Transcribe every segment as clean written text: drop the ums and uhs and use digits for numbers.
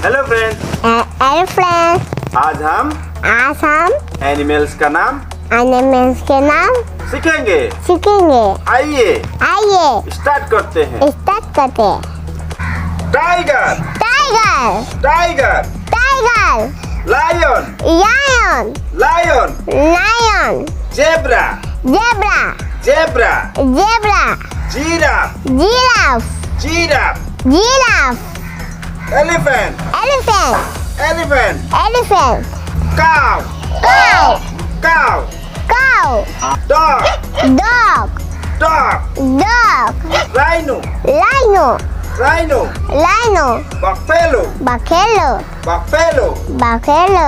Hello friends. आज हम animals के नाम सीखेंगे। आइए स्टार्ट करते हैं। Tiger, lion, zebra, giraffe, elephant, cow, dog, rhino, buffalo,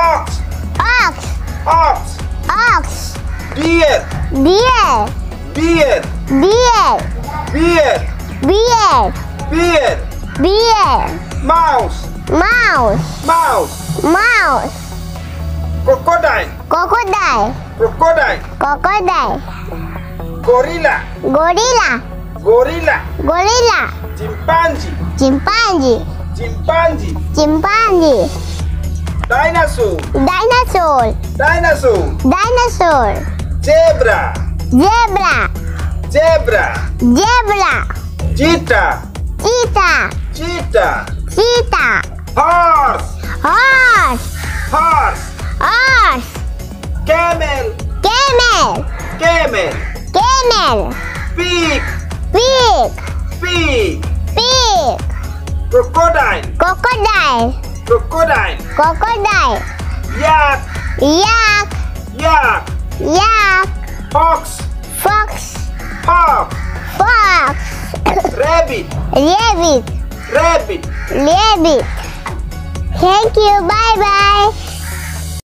ox, deer, mouse, crocodile, gorilla, chimpanzee, dinosaur, zebra, cheetah, horse, camel, pig, crocodile, yak, fox, rabbit. Thank you. Bye bye.